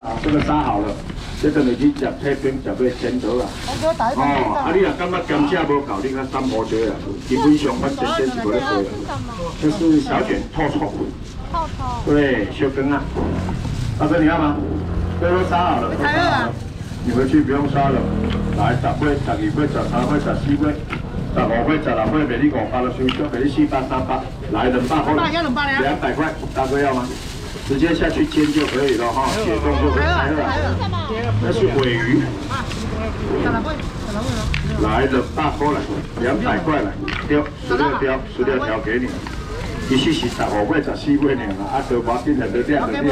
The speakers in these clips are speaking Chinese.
啊，这个杀好了，这个你去食退冰，食要煎到啦。哦，啊，你若感觉甘蔗无够，你看三毛椒啊，基本上我真是不会做的。这是小卷透透。透透。对，修根啊。大哥你要吗？这都杀好了，都杀好了。你回去不用杀了。来，10岁、12岁、13岁、14岁、15岁、16岁，卖你500了，收收，卖你400、300。来200块，200块，大哥要吗？ 直接下去煎就可以了哈，解冻就可以开了。那是尾鱼。来200块来，200块来，雕16条给你。其实是15岁、14岁呢，啊，多把今日就亮来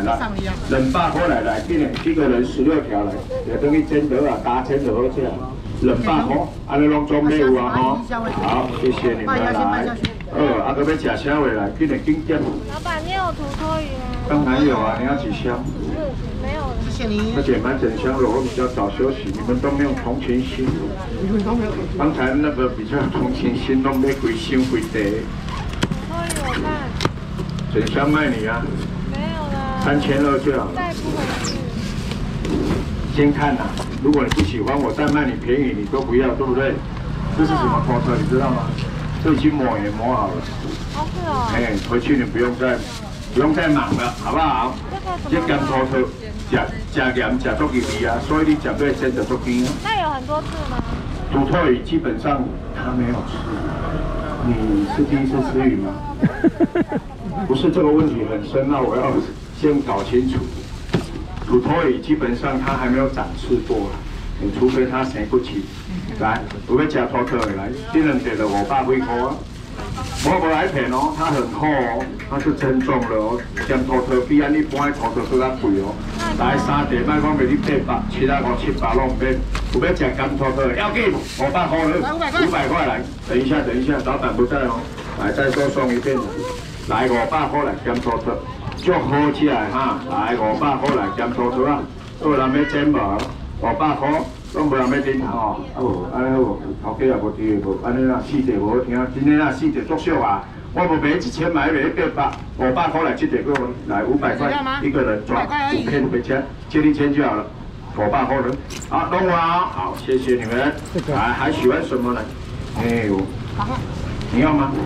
200块来，今日一个人16条来，就等于煎得啊，加煎就好吃。200块，安尼拢总买有啊吼。好，谢谢你们来。啊，搁要吃啥货来？今日紧点。老板，你有土托鱼吗？当然有啊，你要几箱？没有了。谢谢你。而且买整箱的我比较早休息，你们都没有同情心。刚才那个比较同情心，都没回心回地。土托鱼我看。整箱卖你啊？没有了。3200就好了。再不回去。先看呐，如果你不喜欢，我再卖你便宜，你都不要，对不对？这是什么拖车，你知道吗？ 这已经磨也磨好了。哦，是哦。哎，回去你不用再忙了，好不好？这甘土头吃盐吃足入味啊，所以你吃对煎就足甜啊。那有很多次吗？土托鱼基本上它没有吃。你是第一次吃鱼吗？不是这个问题很深，那我要先搞清楚。土托鱼基本上它还没有展翅过啊，你除非它生不起。 来，有要吃土托的来，这2碟就500几块啊！我无来骗哦，它很厚哦，它是称重的哦。咸土托比咱一般的土托更加贵哦。来3碟，卖讲卖你800，其他5、700拢免。有要吃咸土托的，要紧，500块了，500块来。等一下，老板不在哦。来，再多送一遍。来500块来咸土托，足好吃的哈！来500块来咸土托啊，有人要煎无？500块。 拢无人要点头哦，啊无，安尼好，头家也无滴无，安尼啦4碟无好听，真诶啦4碟足俗啊！我无卖1000买卖800，500块来7碟给我，来500块一个人抓5片回家，接力签就好了，500块了。好，弄完好，谢谢你们。来，还喜欢什么呢？哎呦，你要吗？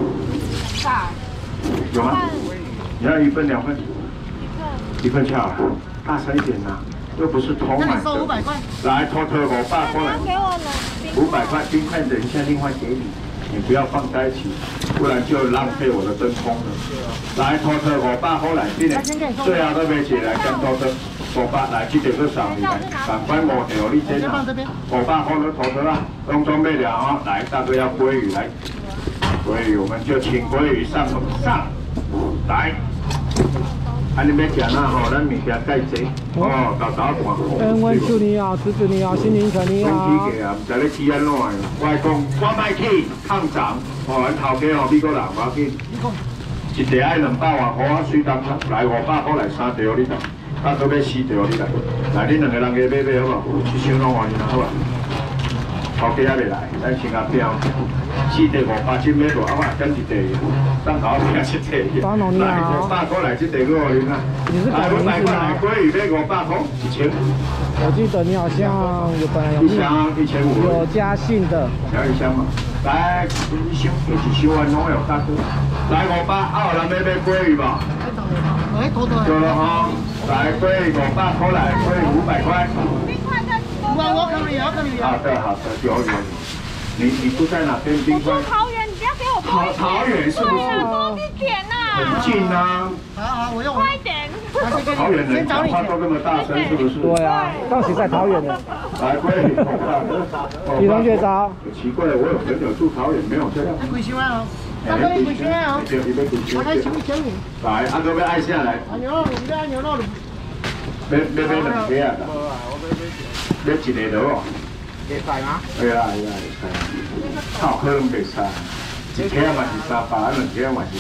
有吗？你要1份2份？1份就好了，大声一点呐。 又不是偷买的。收500块。来，偷500块来。给我了。500块，冰块等一下另外给你，你不要放在一起，不然就浪费我的真空了。来，偷500块来，今年最后都没起来，跟偷500来，这点都上来，3块5条，你先拿。500块都偷啊，拢准备了啊！来，大哥要鲑鱼来，鲑鱼我们就请鲑鱼上来。 啊！你要吃哪吼？咱物件介济哦，豆豆看。 阮祝你好，侄子你好，新年快乐啊！ 起价啊，唔知你起安怎的。我讲，我卖起抗涨，哦，咱头家哦，美国人无要紧。一碟爱200外块，啊，水当来500块来3条你来，啊，搁要4条你来。来，恁2个人加买好无？1箱拢换你好啊。头家还未来，咱先甲标。 4碟500，真买无，啊我减1碟，当头拼7碟。来500块来1碟给我啉啊！来500块来鲑鱼要500块，1000。 我记得你好像有本来有 1箱1500。 有加信的。 要1箱嘛？来1箱，1箱拢有大哥。来500，啊有人要买鲑鱼吧？有了哈。来鲑鱼500块来，鲑鱼500块。我可以。好的好的，有。 你住在哪边？冰块。我住桃园，你不要给我多。桃园是不是？多一点呐。很近啊。好，我用。快点。桃园人讲话都那么大声，是不是？ 对啊，当时在桃园的。 来，贵。 李同学早。 奇怪，我有朋友住桃园，没有这样。 几箱啊？大哥，你几箱啊？我还想1箱呢。 来，阿哥要爱下来。 牛肉，我们这牛肉。 买2个啊？买1个了哦。 会使吗？ 会啦，靠，可能袂使，1克嘛是300，啊2克嘛是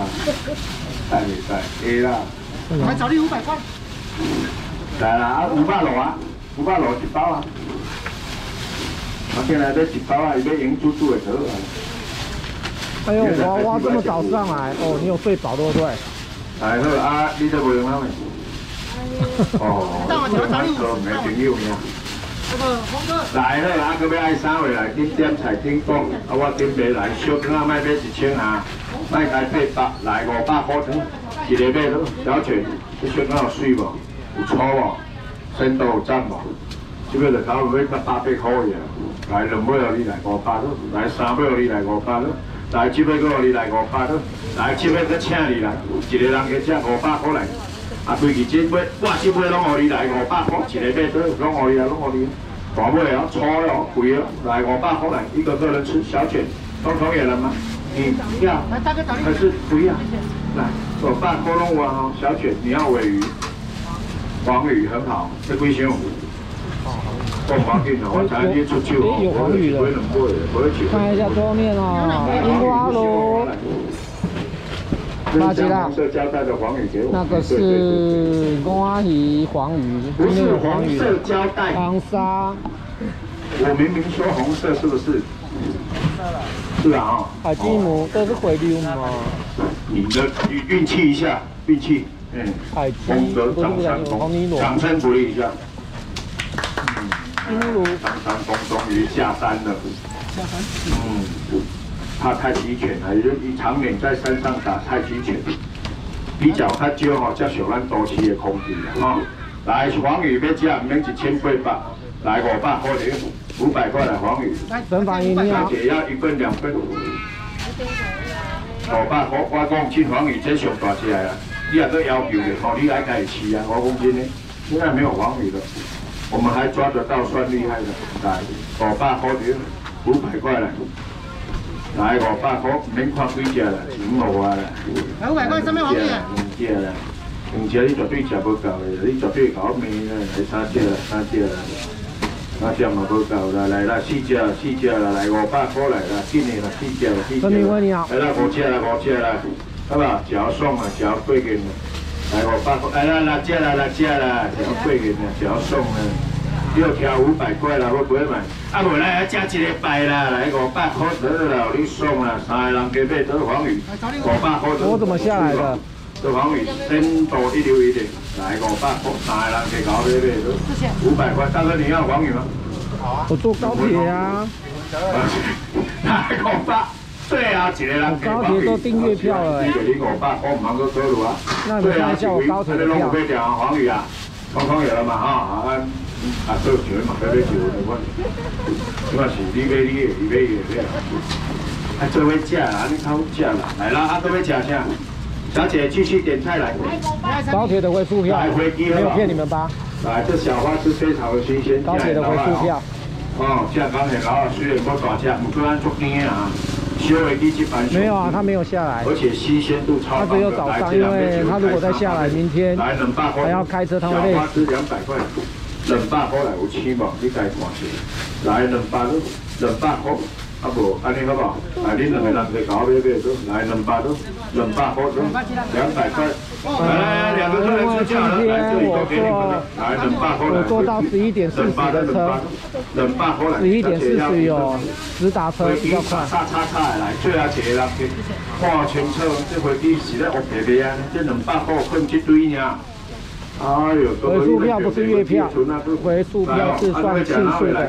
300，使袂使？会啦。 我找你500块。 来啦，啊500路啊，500路1包啊。我现在要1包啊，伊要赢煮的得啊。 哎呦，娃娃这么早上来，哦，你有睡饱对不对？ 哎好啊，你都袂用啊？ 哦，没朋友呀。来好，啊，搁要爱啥货来？你点菜点讲，啊，我点卖来，小羹仔卖买1000啊，卖开800，来500块钱，一个买咯。小钱，你小羹有水无？有粗无？深度有赞无？这个就搞买到800块呀。来2尾互你来500咯，来3尾互你来500咯，来7尾搁互你来500咯，来7尾搁请你来，一个人加只500块来。啊，规矩这尾，我这尾拢互你来500块，一个买倒，拢互你啊，拢互你。大尾哦，粗哦，贵哦，来500块来，一个个人吃小卷，通也了吗？你要还是不要？来，500块拢有哦，小卷，你要尾鱼、黄鱼很好，这几箱？我黄金哦，我才你出手哦，我是买2尾的，我去。 看一下桌面哦，樱花螺。马吉拉，那个是瓜鱼黄鱼， 不是红色胶带， 黄沙。 我明明说红色，是不是？是啊啊。 海基母都是回流嘛。 你的运气一下，运气， 海基功德掌声鼓励一下。 金炉。 张三丰终于下山了。他太极拳啊，伊常年在山上打太极拳，比较较少吼，才受咱都市的空气啊吼。来黄鱼要吃，唔免1800，来500块钱，500块来黄鱼。 神法饮料。 姐要1份2份。500块，我讲金黄鱼真上大只啊！你也搁要求的，吼，你爱家己吃啊！我讲真的，现在没有黄鱼了，我们还抓得到，算厉害的。来500块钱，500块来。来500块，免看几只啦，5落啊啦。 500块什么黄鱼啊 ？2只啦，2只你绝对吃不够的，你绝对搞面啦，来3只啦，3只啦，3只嘛不够啦，来啦4只啦，来500块来啦，紧的啦4只啦，4只。来啦5只啦5只啦，好不好？嚼爽啊，嚼过瘾啦，来500块，来啦6只啦6只啦，嚼过瘾啦，嚼爽啦。要挑500块啦，我不会买。啊，无来啊，加一个拜啦，来500块得了，你爽啦，3个人加买得黄鱼，500块。 我怎么下来的？ 这黄鱼深度一流一点，来500块，3个人加搞买得500块。大哥，你要黄鱼吗？ 我坐高铁啊。 来500，最后一个人加黄鱼。 高铁都订月票了哎。 你500块，唔通搁多路啊？ 那你看一下我高铁的票。 你拢有黄鱼啊？通有了嘛哈？啊，做钱嘛，要做我，即嘛是你买，啊，做伙食啦，你好食啦，来啦，啊，做伙食啥？小姐继续点菜来。 高铁的回数票，没有骗你们吧？ 来，这小花是非常的新鲜。 高铁的回数票。 哦，这刚很老，虽然不大只，不过咱做甜啊。小飞机这班没有啊，他没有下来， 而且新鲜度超高。 他只有早上，因为他如果再下来，明天还要开车，他会累。 小花是200块。200块来有钱无？你家看下。来200咯，200块，啊无，安尼好不好？来，恁2个人加搞买都，来200咯，200块咯，200块。来2个客人吃价了，来这里都给你们了。来200块来。 我坐到11点40的车 ，200块来。 11点40有直达车比较快。 叉来，最后一个人去看清楚，这飞机是咧乌白白啊，这200块困这堆尔。哎呦， 回数票不是月票，回数票是算次数的。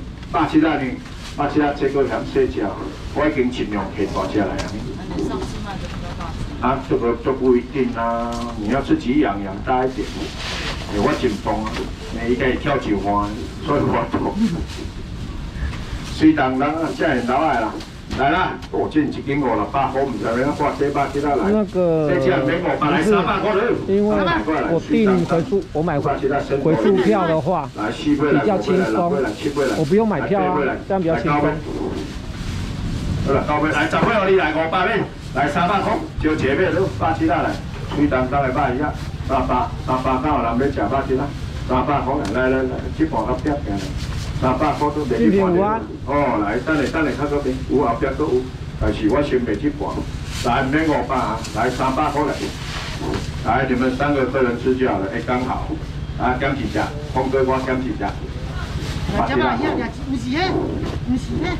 878这个嫌小只，我已经尽量给大只来啊。啊，这个都不一定啊，你要自己养大一点。我真动啊，你应该跳球花，所以我动。虽然人啊，这人老爱啦。来啦，我这1斤500块，唔知要挂这把其他来。 那个这只没500来300块了。 因为我订回数，我买回数票的话比较轻松，我不用买票啊，这样比较轻松。 好了，高飞来10块，你来500面，来300块，就前面都878来，虽然来买一下，300刚好人要吃878，300块来，这盘到100件。300块都袂去看了。哦，来，等下较嗰边有后壁都有，但是我先袂去盘。来，唔免500啊，来300块来。来，你们3个客人吃就好了，刚好。啊，减一只，峰哥我减一只。 这嘛，唔是迄，唔是迄。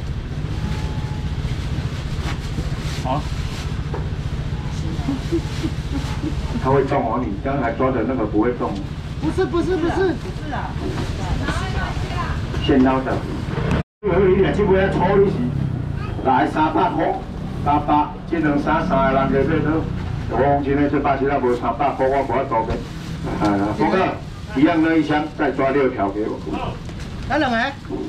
好。他会动哦，你刚才抓的那个不会动。 不是啊， 现捞的。你俩这尾仔炒你是来300块，300，这两三个人加买到，黄金的这巴西拉无300块，我无法度嘅。啊，福哥，一样的1箱，再抓6条给我。 来两个。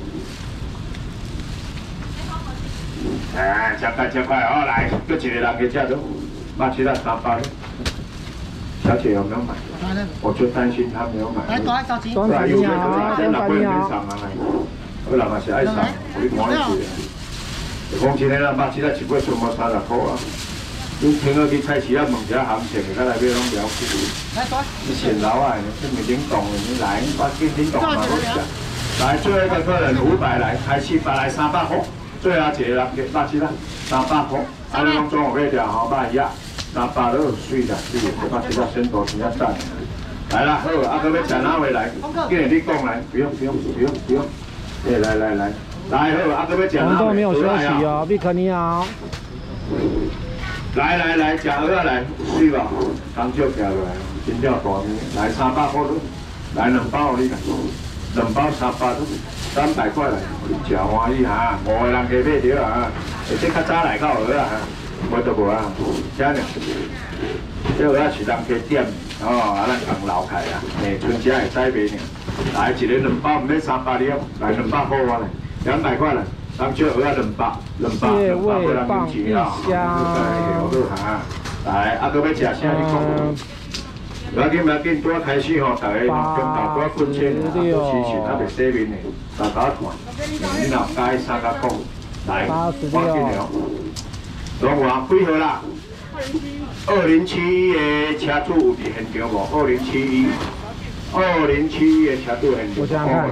哎，加快哦，来，搁一个人给吃到，巴西拉300。小姐有没有买？我就担心她没有买。 来，多少钱？ 多少钱啊？多少钱啊？ 我人也是爱送，我你看你是。讲真诶啦，巴西拉一尾全部30块啊。你听我去菜市啊问一下行情，甲内底拢了解。 来多。 你现老啊，你咪冷冻的，你来，我给你冻嘛好食。来，最后一个客人500来，开始8来300块，最后一个人给巴西拉300块，啊你拢总有买掉吼，买呀，300都水啦，巴西拉先多钱啊赚。来啦，好，啊，搁要吃哪位来？既然你讲来，不用。来，好，啊，搁要吃哪位？ 我们都没有休息哦，比克尼啊。 来，吃蚵仔来，水吧，刚少吃落来，真正大面，来300块都，来2包你来，2包300都，300块来，吃欢喜哈，5个人加买着啊，这较早来到蚵仔哈，无就无啊，这样，这蚵仔是人加点，哦，啊咱共留开啊，春节会使买呢，来一个2包，唔免300了，来200块我来，200块来。咱少蚵仔200块人牛吃啊！来，啊，搁要吃啥？你讲。不要紧，拄开始吼，大家用中岛多分钱啊，都吃钱，啊，袂洗面的，大家看。你若介3甲讲，来，我紧了。拢话几号啦？2071的车主有伫现场无？2071的车主现场。 我想想看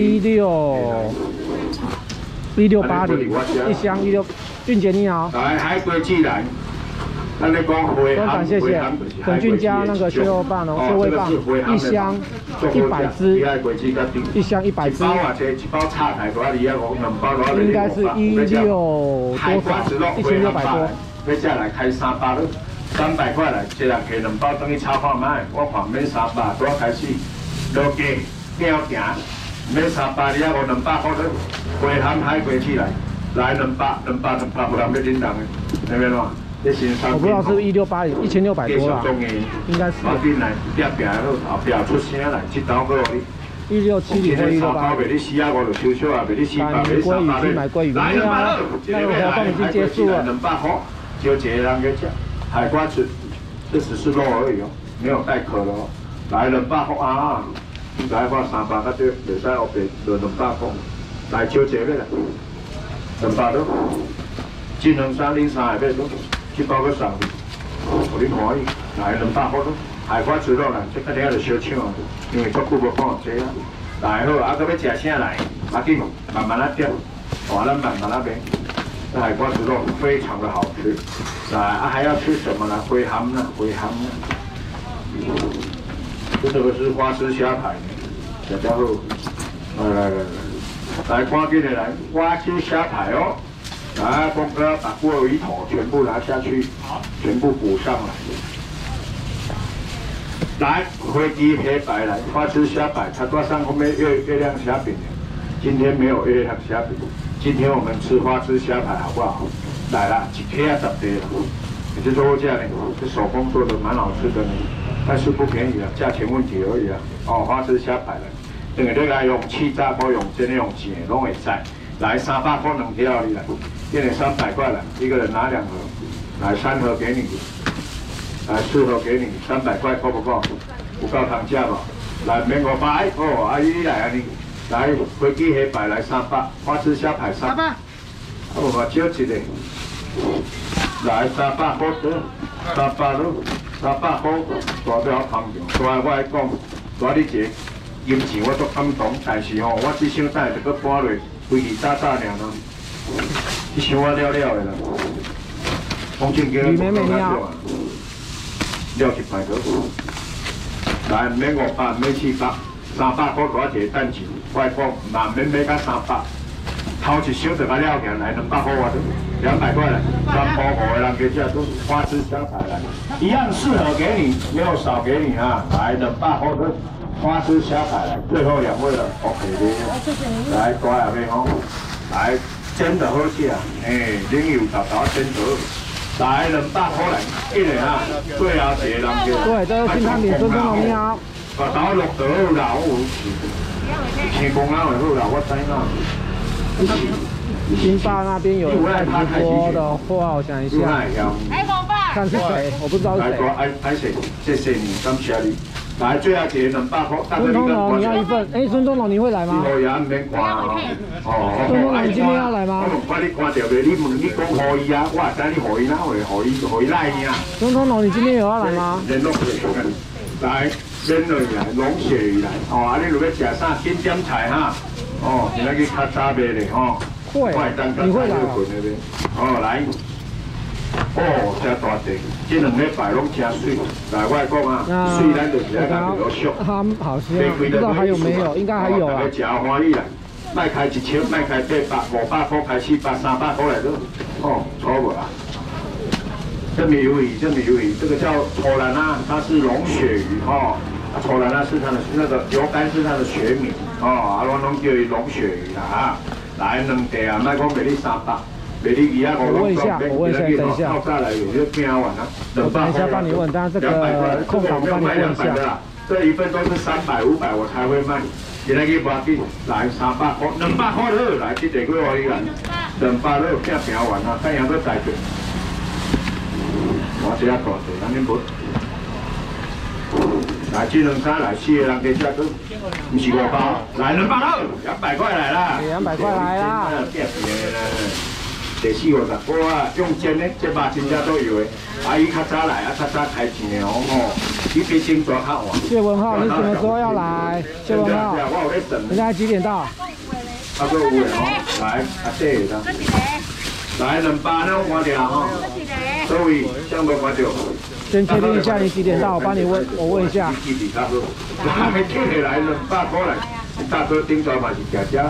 1680，1箱16。俊杰你好。 来，海龟鸡来。咱咧讲回涵，谢谢。耿俊家那个蟹肉棒哦，蟹味棒，1箱100只，1箱100只。 一包插台多少2包多少？ 应该是16多少，1600多。 要再来开300了，300块来，一人开2包，等于炒看卖。我看免300，多开始落价鸟行，免300，你还无200块了。回涵海龟起来200，有人要领人的，那边喏。 我不知道是不是1680，1600多啦，应该是。 我进来点拼后壁出声来，这刀过你。 1670或1680。 袂你死啊，我就收手啊，袂你死白袂300 买鲑鱼，来200了，那个活动已经结束了。 200块，就一个人给吃，海瓜子，这只是肉而已哦，没有带壳的哦。来200块啊，来我300个对，袂使后边就200块，来招一个来，200了，这两三零三会买到。这包个送你，互你欢喜。来200块咯，海瓜子肉啦，这肯定要小抢啊，因为足久无看这啊。来好，啊，搁要吃啥来？马紧，慢慢啊点，咱慢慢啊买。这海瓜子肉非常的好吃。来，啊还要吃什么呢？回ham呢？这个是花枝虾排，大家好。来，赶紧的来，花枝虾排哦。来，峰哥把锅鱼头全部拿下去，全部补上来。来，飞机黑白来，花枝虾排，它挂上后面月亮虾饼。今天没有月亮虾饼，今天我们吃花枝虾排好不好？来了，一克10块了，也就是说这样呢，这手工做的蛮好吃的呢，但是不便宜啊，价钱问题而已啊。哦，花枝虾排了，等下你来用气炸锅，用真的用煎，拢会使。来300块2条你来。给你300块了，一个人拿2盒，来3盒给你，来4盒给你，300块够不够？不够涨价吧？来免500，哦，阿姨你来啊你，来飞机黑白来300，花枝虾排300，哦，我少一个，来300块得，300咯，300块，大条汤上，大我来讲，大你这银钱我足感动，但是吼，我只想等下就搁搬落飞机炸尔咯。你想我了的啦，风景叫你讲了1排多，来免500，免700，300块多一个等钱，我讲嘛免买到300，头一箱就甲了起来200块我都200块来，3包5个人给这都花枝虾排来，一样4盒给你，没有少给你啊，来200块都花枝虾排来，最后2位了 ，OK 的。来，大下面吼，来煎的好吃啊，冷油豆豆煎好，来200块来，一个啊，最后一个人叫。 对，这是新产品孙中龙你好。 豆豆落豆好啦，天公啊，好啦，我知啦。 新爸那边有人在直播的话，我想一下，看是谁，我不知道是谁。 谢谢你，感谢你。来，最后一个200块。 孙中龙，你要1份。哎，孙中龙，你会来吗？ 孙中龙，你今天要来吗？ 我怕你看到袂，你讲可以啊，我知你可以哪会，可以来呀。 孙中龙，你今天有要来吗？ 联络来，鲜鱼来，龙血鱼来。啊，你如果食啥金点菜哈？今仔去较早卖咧吼。 会，你会来来。真大地，这2礼拜拢真水。来，我讲啊，水咱就是爱甲比较俗。 他们好像不知道还有没有，应该还有啊。 食欢喜啦，卖开1000，卖开800、500块开400、300块来都，错无啊。这米鱿鱼，这个叫丑兰啊，它是龙血鱼丑兰啊是它的那个油干是它的学名我拢叫伊龙血鱼啦来2地啊，卖讲卖你300。 我问一下，等一下。我等一下帮你问，但是这个空档帮你问一下。 这1份都是300、500我才会卖。今天去买进来300块，200块好，来这地几我你来，200好，变平完啊，看样都在着。我这下大地，咱恁无。来，这2餐来4个人加食都，不是5包，来200好，200块来啦。 200块来啦。 第4、50块啊，用煎的，这把真正都有的。阿姨较早来较早开钱的伊比金抓较晚。 谢文浩，你什么时候要来？谢文浩， 我有在等。 现在几点到？ 差不多5点来，对的。来200那我看到所以想无看到。 先确定一下你几点到，我帮你问，我问一下。 还没听起来200块来。大哥顶早嘛是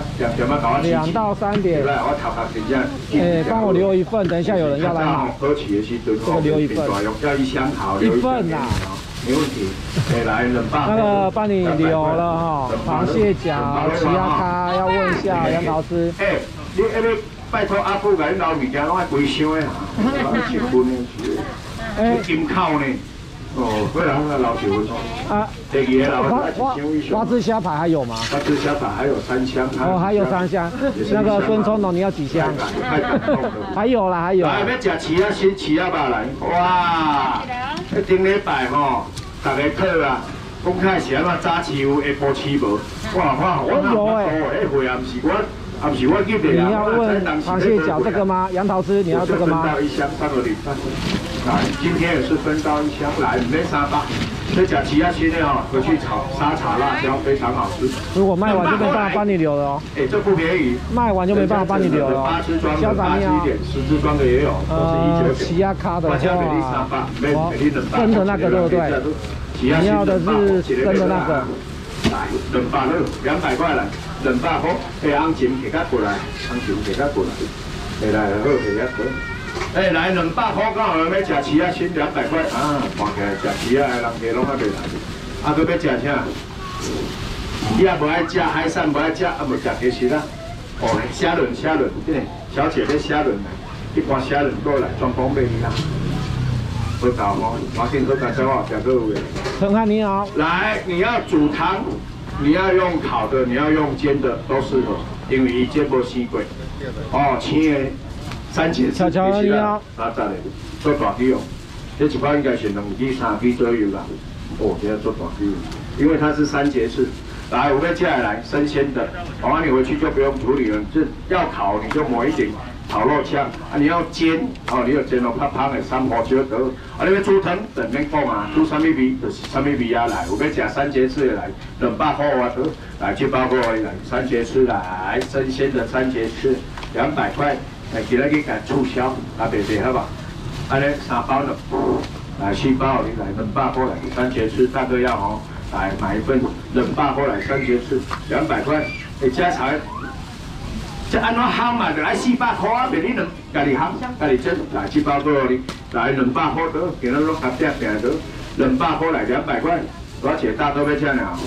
2到3点。 我头壳真正。 帮我留1份，等一下有人要来买。 喝起的时阵， 这个留1份。 叫一箱好 1份呐。 没问题。来200。 那个帮你留了螃蟹脚、奇亚咖，要问一下杨老师。 你拜托阿父甲你留物件，拢爱归箱的哈，结婚的，金扣呢？不然那老结婚啊。第2个老花枝虾排还有吗？ 花枝虾排还有3箱。 还有3箱。那个孙聪龙你要几箱？ 太感动了。 还有啦，还有。 来，要吃翅新翅肉来，哇！顶礼拜大家讨啊，讲开是安怎早市有，下晡市无。哇！我那会啊，不是我记得啊。 你要问螃蟹脚这个吗？杨桃汁，你要这个吗？ 分到1箱3个礼拜。来，今天也是分到1箱，来没300。这甲奇亚新的回去炒沙茶辣椒非常好吃。 如果卖完就没办法帮你留了这不便宜。 卖完就没办法帮你留了 8支装的大支一点，10支装的也有，都是199。 奇亚咖的话， 真的那个对不对？你要的是真的那个。 来，200好，200块来，200块，红琴给它过来，红琴给它过来，来好，给它过。来200块，刚好要吃翅仔新200块啊！看起来吃翅仔的人家拢还袂来，搁要吃啥？你也无爱吃海产，无爱吃，无吃其实啦。虾仁，对，小姐的虾仁，一盘虾仁过来，专供俾你啦。好搞我先喝干烧话，讲各位。 陈汉你好。 来，你要煮汤，你要用烤的，你要用煎的，都适合，因为伊煎无生过。青的。3节次，你好，再来做大鸡这一包应该是2支、3支左右啦。这要做大鸡，因为它是3节次。来，我们接下来生鲜的，你回去就不用处理了，就要烤你就抹一点烤肉酱你要煎你要煎到啪啪的3花椒得。你要煮汤，等面讲煮什么味就是什么味来。有要吃3节次的来，200块得。来这包过来3节次来，生鲜的3节次200块。今仔去甲促销，白好吧？安尼3包呢，来4包你来200块来3节次，大哥要来买1份200块来3节次200块，加菜，这安怎烘嘛？就来400块啊！别你家己烘，家己蒸，来7包过你，来200块得，今仔拢合点得，200块来200块，而且大哥要吃呢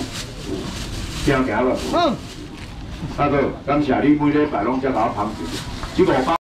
听行无？大哥，感谢你每礼拜拢遮甲我捧场，这5包。